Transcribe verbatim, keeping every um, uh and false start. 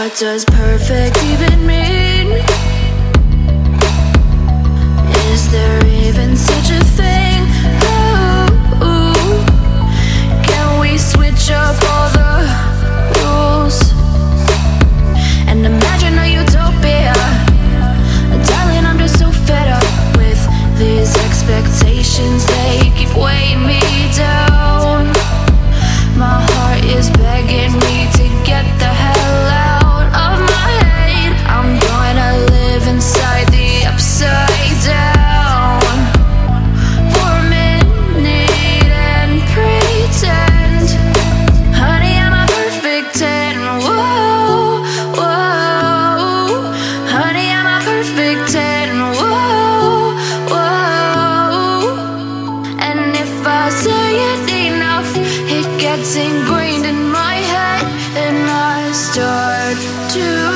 What does perfect even mean? Is there even such a thing? Ooh, can we switch up all the rules and imagine a utopia? Darling, I'm just so fed up with these expectations. They keep weighing me down. My heart is begging me to get the hell out of my head. I'm gonna live inside the upside down for a minute and pretend, honey, I'm a perfect ten. Whoa, whoa, honey, I'm a perfect ten. Whoa, whoa, and if I say it enough, it gets ingrained in my head, and I start to